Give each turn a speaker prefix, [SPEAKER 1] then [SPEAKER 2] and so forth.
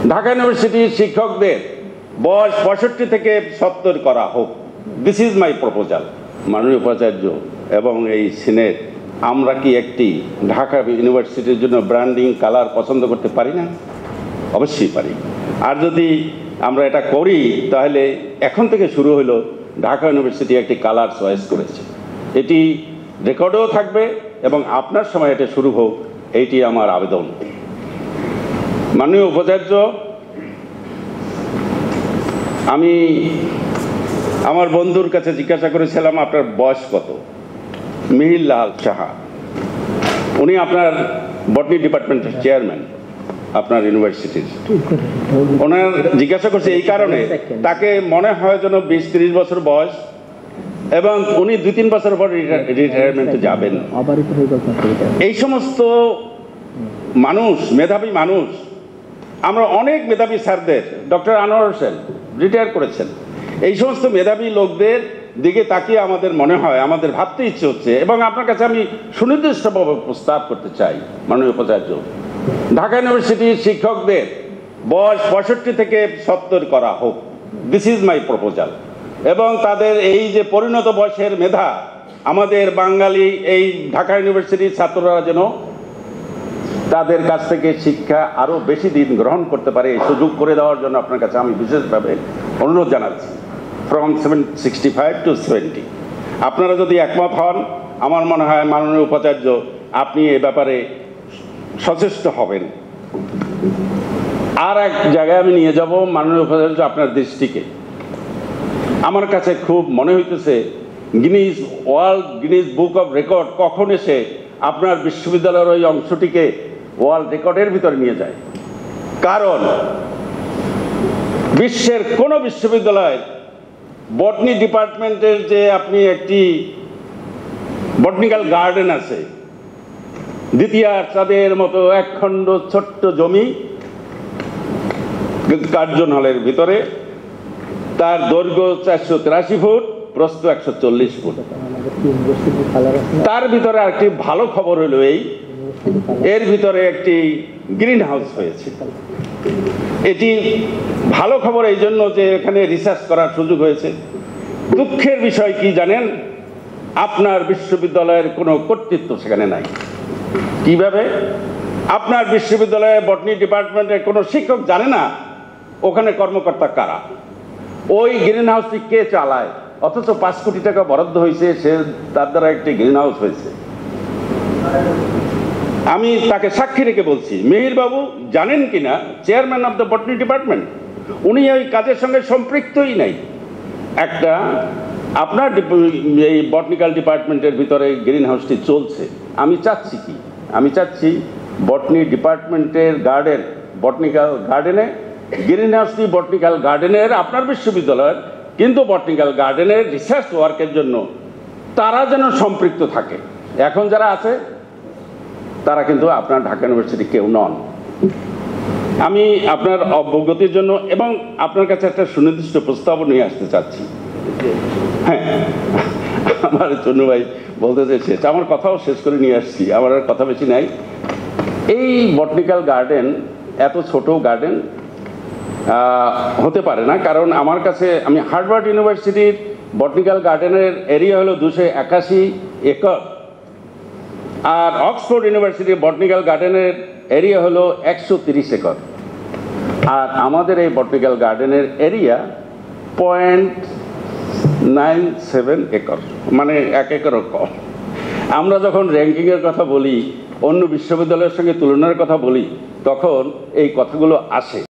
[SPEAKER 1] ঢাকা ইউনিভার্সিটির শিক্ষকদের বয়স 65 থেকে 70 করা হোক। This is my proposal. মাননীয় উপাচার্য এবং এই সিনেট, আমরা কি একটি ঢাকা ইউনিভার্সিটির জন্য ব্র্যান্ডিং কালার পছন্দ করতে পারি না? অবশ্যই পারি। আর যদি আমরা এটা করি তাহলে এখন থেকে শুরু হলো ঢাকা ইউনিভার্সিটি একটি কালার চয়েস করেছে, এটি রেকর্ডেও থাকবে এবং আপনার সময় এটা শুরু হোক, এইটি আমার আবেদন। মাননীয় উপাচার্য, আমি আমার বন্ধুর কাছে জিজ্ঞাসা করেছিলাম আপনার বয়স কত। মিহির লাল সাহা, উনি আপনার বটনি ডিপার্টমেন্টের চেয়ারম্যান আপনার ইউনিভার্সিটির। ওনার জিজ্ঞাসা করছে এই কারণে, তাকে মনে হয় যেন 20-30 বছর বয়স এবং উনি 2-3 বছর পর রিটায়ারমেন্টে যাবেন। এই সমস্ত মানুষ, মেধাবী মানুষ, আমরা অনেক মেধাবী স্যারদের, ডক্টর আনোয়ার হোসেন রিটায়ার করেছেন, এই সমস্ত মেধাবী লোকদের দিকে তাকিয়ে আমাদের মনে হয়, আমাদের ভাবতে ইচ্ছে হচ্ছে এবং আপনার কাছে আমি সুনির্দিষ্টভাবে প্রস্তাব করতে চাই মাননীয় উপাচার্য, ঢাকা ইউনিভার্সিটির শিক্ষকদের বয়স 65 থেকে 70 করা হোক। This is my proposal. এবং তাদের এই যে পরিণত বয়সের মেধা, আমাদের বাঙালি এই ঢাকা ইউনিভার্সিটির ছাত্ররা যেন তাদের কাছ থেকে শিক্ষা আরও বেশি দিন গ্রহণ করতে পারে, এই সুযোগ করে দেওয়ার জন্য আপনার কাছে আমি বিশেষভাবে অনুরোধ জানাচ্ছি। ফ্রম 65 to 70 আপনারা যদি একমত হন, আমার মনে হয় মাননীয় উপাচার্য আপনি এ ব্যাপারে সচেষ্ট হবেন। আর এক জায়গায় আমি নিয়ে যাব মাননীয় উপাচার্য আপনার দৃষ্টিকে। আমার কাছে খুব মনে হইতেছে গিনিস বুক অফ রেকর্ড কখন এসে আপনার বিশ্ববিদ্যালয়ের ওই অংশটিকে ওয়ার্ল্ড রেকর্ডের ভিতরে নিয়ে যায়। কারণ বিশ্বের কোন বিশ্ববিদ্যালয় বটনি ডিপার্টমেন্টের যে আপনি একটি বটনিক্যাল গার্ডেন আছে, দ্বিতীয় চাঁদের মতো একখণ্ড ছোট্ট জমি কার্জন হলের ভিতরে, তার দৈর্ঘ্য 483 ফুট, প্রস্থ 140 ফুট, তার ভিতরে আরেকটি ভালো খবর হলো এর ভিতরে একটি গ্রিন হাউস হয়েছে। এটি ভালো খবর এই জন্য যে এখানে রিসার্চ করার সুযোগ হয়েছে। দুঃখের বিষয় কি জানেন, আপনার বিশ্ববিদ্যালয়ের কোনো কর্তৃত্ব সেখানে নাই। কিভাবে? আপনার বিশ্ববিদ্যালয়ে বটনি ডিপার্টমেন্টের কোনো শিক্ষক জানে না ওখানে কর্মকর্তা কারা, ওই গ্রিন হাউসটি কে চালায়, অথচ 5 কোটি টাকা বরাদ্দ হয়েছে, সে তার দ্বারা একটি গ্রিন হাউস হয়েছে। আমি তাকে সাক্ষী রেখে বলছি, মেহির বাবু জানেন কিনা, chairman of the botany department, উনি ওই কাজের সঙ্গে সম্পৃক্তই নাই। একটা আপনার এই বটনিক্যাল ডিপার্টমেন্টের ভিতরে গ্রিন হাউসটি চলছে। আমি চাচ্ছি বটনি ডিপার্টমেন্টের গার্ডেন, বটনিক্যাল গার্ডেনে গ্রিন হাউসটি বটনিক্যাল গার্ডেনের আপনার বিশ্ববিদ্যালয়ের, কিন্তু বটনিক্যাল গার্ডেনের রিসার্চ ওয়ার্কের জন্য তারা যেন সম্পৃক্ত থাকে। এখন যারা আছে তারা কিন্তু আপনার ঢাকা ইউনিভার্সিটি কেউ নন। আমি আপনার অবগতির জন্য এবং আপনার কাছে একটা সুনির্দিষ্ট প্রস্তাব নিয়ে আসতে চাচ্ছি। হ্যাঁ, আমার চন্নু ভাই বলতে চেয়েছে, আমার কথাও শেষ করে নিয়ে আসছি, আমার আর কথা বেশি নাই। এই বটনিক্যাল গার্ডেন এত ছোট গার্ডেন হতে পারে না, কারণ আমার কাছে, আমি হার্ভার্ড ইউনিভার্সিটির বটনিক্যাল গার্ডেনের এরিয়া হলো 281 একর, আর অক্সফোর্ড ইউনিভার্সিটির বটনিক্যাল গার্ডেনের এরিয়া হলো 130 একর, আর আমাদের এই বটনিক্যাল গার্ডেনের এরিয়া 0.97 একর, মানে 1 একরও কম। আমরা যখন র্যাঙ্কিংয়ের কথা বলি, অন্য বিশ্ববিদ্যালয়ের সঙ্গে তুলনার কথা বলি, তখন এই কথাগুলো আসে।